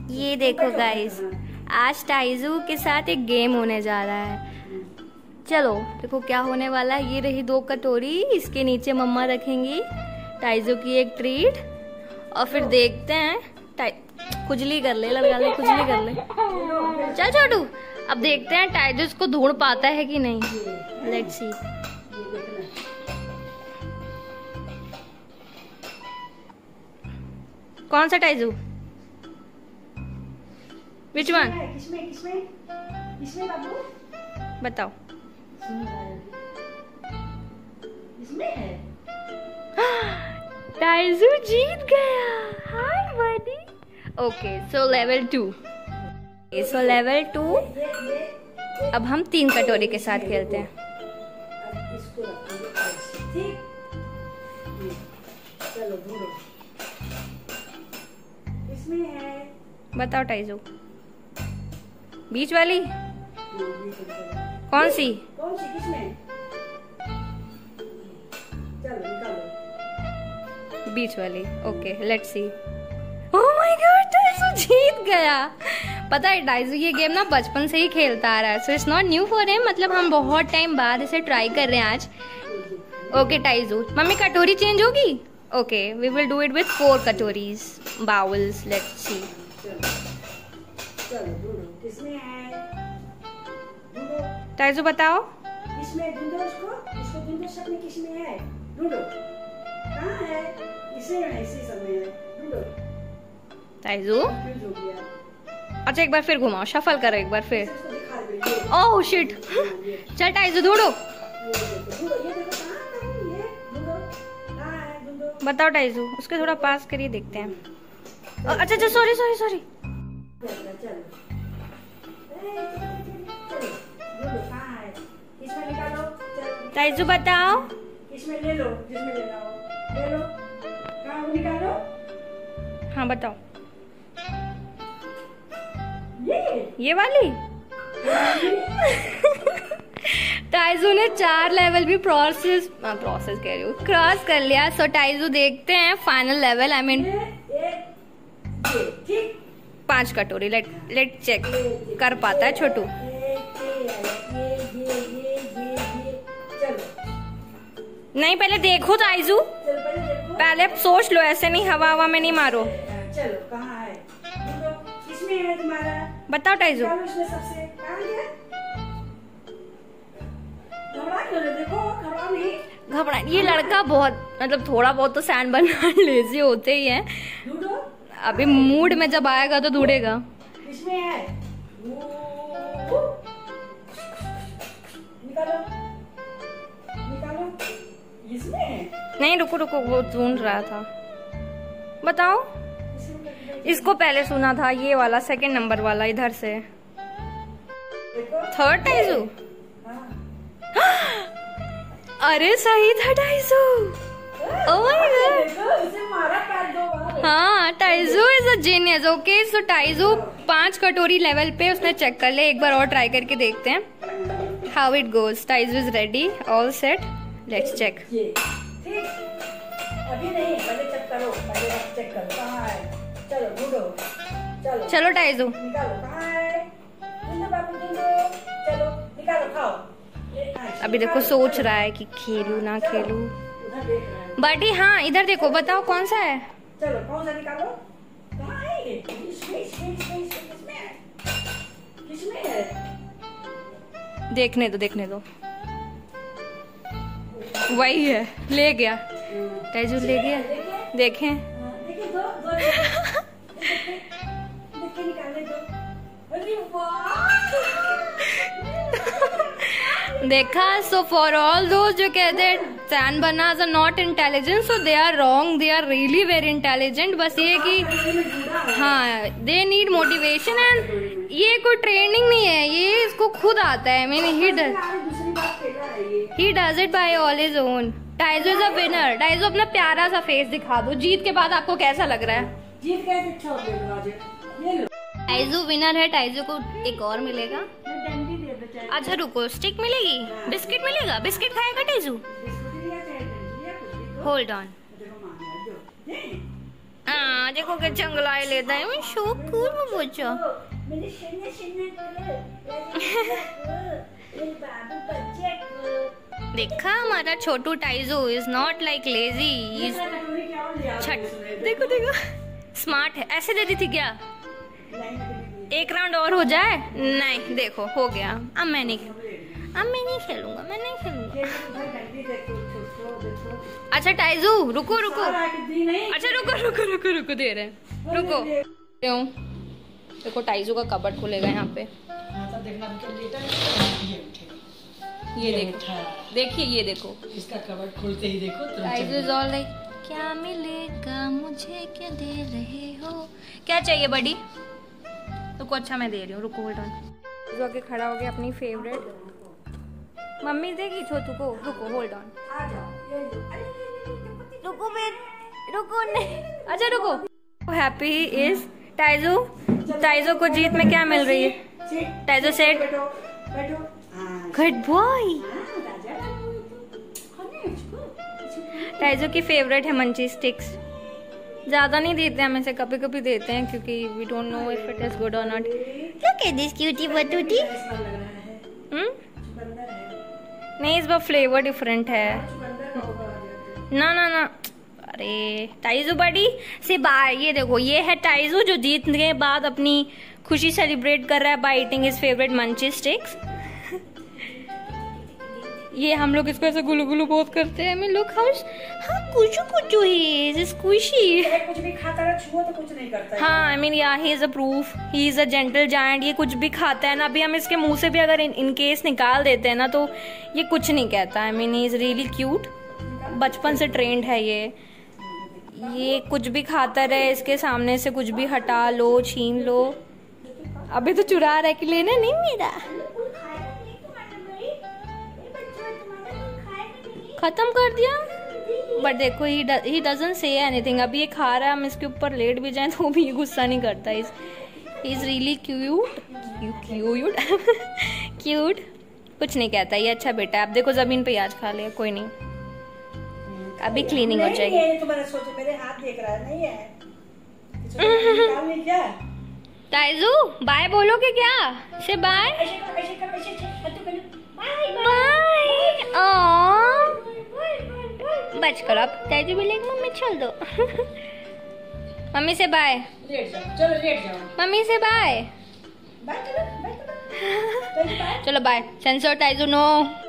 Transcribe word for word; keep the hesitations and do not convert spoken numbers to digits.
ये देखो गाइस, आज टाइजू के साथ एक गेम होने जा रहा है। चलो देखो क्या होने वाला है। ये रही दो कटोरी, इसके नीचे मम्मा रखेंगी टाइजू की एक ट्रीट, और फिर देखते हैं। खुजली कर ले लड़का ले, खुजली कर ले। चल छोटू, अब देखते हैं टाइजू इसको ढूंढ पाता है कि नहीं। Let's see. कौन सा टाइजू? Which one? किसमें किसमें किसमें बाबू? बताओ। इसमें है। टाइजू जीत गया। Hi buddy. Okay so level two. So level two. अब हम तीन कटोरी के साथ खेलते हैं। इसको रखेंगे। चलो ढूंढो। इसमें है। बताओ टाइजू। बीच वाली? कौन सी? कौन सी? किसमें? चलो निकालो। बीच वाली। Okay let's see. Oh my god, टाइजू जीत गया। पता है टाइजू ये गेम ना बचपन से ही खेलता आ रहा है, so it's not new for him. मतलब हम बहुत टाइम बाद इसे ट्राई कर रहे हैं आज। ओके टाइजू, मम्मी कटोरी चेंज होगी? Okay we will do it with four कटोरीज बाउल्स। Let's see. चलो ढूंढो किसमें है। ढूंढो टाइजू बताओ। किसमें? ढूंढो उसको। इसको ढूंढो, सब में किसमें है? ढूंढो। कहाँ है? इसे है, इसी सब में है। ढूंढो। टाइजू कंफ्यूज हो गया। अच्छा एक बार फिर घुमाओ, शफल करो एक बार फिर। इसको दिखा दो ये। Oh shit. चल टाइजू ढूंढो। ये देखो ढूंढो, ये देखो कहाँ है ये? ढूंढो कहाँ है? ढूंढो। बताओ टाइजू, उसके थोड़ा पास करिए, देखते हैं। अच्छा अच्छा सॉरी सॉरी सॉरी। चलो चलो चलो ढूंढो कहाँ है? इसमें निकालो। चलो टाइजू बताओ। इसमें ले लो, जिसमें लेना हो ले लो। कहाँ वो निकालो? हाँ बताओ। ये ये वाली? टाइजू ने चार लेवल भी प्रोसेस प्रोसेस कह रही हूँ क्रॉस कर लिया। सो टाइजू देखते हैं फाइनल लेवल। आई मीन ठीक। पांच कटोरी। लेट लेट चेक कर पाता है छोटू। नहीं पहले देखो टाइजू, पहले सोच लो, ऐसे नहीं हवा हवा में नहीं मारो। चलो कहाँ है? किसमें है तुम्हारा? बताओ टाइजू। इसमें सबसे कहाँ है? घबरा क्यों रहे? देखो घबरा नहीं। घबरा, ये लड़का बहुत मतलब थोड़ा बहुत तो सैंड बनना लेजी होते ही है। ढूंढो। अभी मूड में जब आएगा तो ढूंढेगा। किसमें है? निकालो निकालो। इसमें है? नहीं रुको रुको, वो ढूंढ रहा था। बताओ। इसको पहले सुना था, ये वाला सेकंड नंबर वाला इधर से। थर्ड टाइजू। अरे सही था टाइजू। Oh my god. हाँ टाइजू is a genius. Okay so टाइजू पांच कटोरी लेवल पे उसने चेक कर ले। एक बार और ट्राई करके देखते हैं हाउ इट गोज। टाइजू is ready, all set, let's check. अभी नहीं, पहले चेक करो, पहले चेक करो कहाँ है। चलो ढूंढो। चलो चलो टाइजू निकालो कहाँ है? ढूंढो बाबू ढूंढो। चलो निकालो, खाओ। अभी देखो सोच रहा है कि खेलू ना खेलू। उधर देख रहा है। बटी हाँ इधर देखो, बताओ कौन सा है? चलो कौन सा निकालो? कहाँ है ये? इसमें इसमें इसमें इसमें है? किसमें है? देखने दो देखने दो। वही है, ले गया टाइजू, ले गया। देखें देखिए दो दो देखिए निकाले दो। अरे वाह। देखा। सो फॉर ऑल दोज जो कहते हैं Saint Bernards are not intelligent, so they are wrong, they are really very intelligent. बस ये कि हाँ दे नीड मोटिवेशन एंड ये कोई ट्रेनिंग नहीं है, ये इसको खुद आता है। Mean he does he does it by all his own. टाइजू इज अ विनर। टाइजू अपना प्यारा सा फेस दिखा दो। जीत के बाद आपको कैसा लग रहा है? जीत गए तो छोड़ दो। ये लो टाइजू विनर है। टाइजू को एक और मिलेगा। अच्छा रुको, स्टिक मिलेगी? बिस्किट मिलेगा? बिस्किट खाएगा टाइजू? Hold on. हाँ देखो कि चंगलाए लेता है मैं शो कूल में बच्चा मेरे शन्ना शन्ना देखा हमारा छोटू टाइजो is not like lazy is छट देखो देखो स्मार्ट है। ऐसे देती थी क्या? एक राउंड और हो जाए। नहीं देखो हो गया। अब मैं नहीं अब मैं नहीं खेलूंगा मैं नहीं खेलूंगा। अच्छा टाइजू रुको रुको। अच्छा रुको रुको रुको रुको दे रहे हैं रुको। क्यों देखो टाइजू का कबर्ड खुलेगा यहाँ पे। ये देखो देखिए ये देखो इसका कबर्ड खुलते ही देखो टाइजू इज ऑल लाइक क्या मिलेगा मुझे क्या दे रहे हो क्या चाहिए बड़ी रुको। अच्छा मैं दे रही हूँ रुको होल्ड ऑन। जो आके खड़ा हो गया अपनी फेवरेट मम्मी देगी छोटू को। रुको होल्ड ऑन रुको मैं रुको नहीं। अच्छा रुको। Happy is टाइजू। टाइजू को जीत में क्या मिल रही है? टाइजू सेट गुड बॉय। टाइजू की फेवरेट है मंची स्टिक्स। ज्यादा नहीं देते हम इसे कभी कभी देते हैं क्योंकि we don't know if it is good और not. Look at this cutie बटूटी। हम्म नहीं इस बार फ्लेवर डिफरेंट है। ना ना ना अरे टाइजू बड़ी से बाय। ये देखो ये है टाइजू जो जीतने के बाद अपनी खुशी सेलिब्रेट कर रहा है by eating his favourite munchy sticks. ये हम लोग इसको ऐसे गुलू गुलू बहुत करते हैं। मैं लुक हाउ हाँ कुछ कुछ ही स्क्विशी कुछ भी खाता है छुओ तो कुछ नहीं करता है। हाँ आई मीन या he is a proof he is a gentle giant. ये कुछ भी खाता है ना। अभी हम इसके मुंह से भी अगर इन केस निकाल देते हैं ना तो ये कुछ नहीं कहता। I mean he is really cute. बचपन से ट्रेंड है ये। ये कुछ भी खाता रहे इसके सामने से कुछ भी हटा लो छीन लो। अभी तो चुरा रहा है कि लेना नहीं मेरा। खत्म कर दिया बट देखो ही डजंट से एनीथिंग। अभी ये खा रहा है हम इसके ऊपर लेट भी जाए तो भी ये गुस्सा नहीं करता। Is is really cute cute cute कुछ नहीं कहता ये अच्छा बेटा है। अब देखो जमीन पे आज खा लिया कोई नहीं। अभी क्लीनिंग हो जाएगी। तो मैंने सोचा मेरे हाथ देख रहा है नहीं है क्या? टाइजू बाय बोलोगे क्या? से बाय बाय। बच करो अब टाइजू बोलेगी मम्मी चल दो। मम्मी से बाय। लेट जाओ चलो लेट जाओ। मम्मी से बाय बाय चलो बाय चलो चलो बाय। Sensor टाइजू no.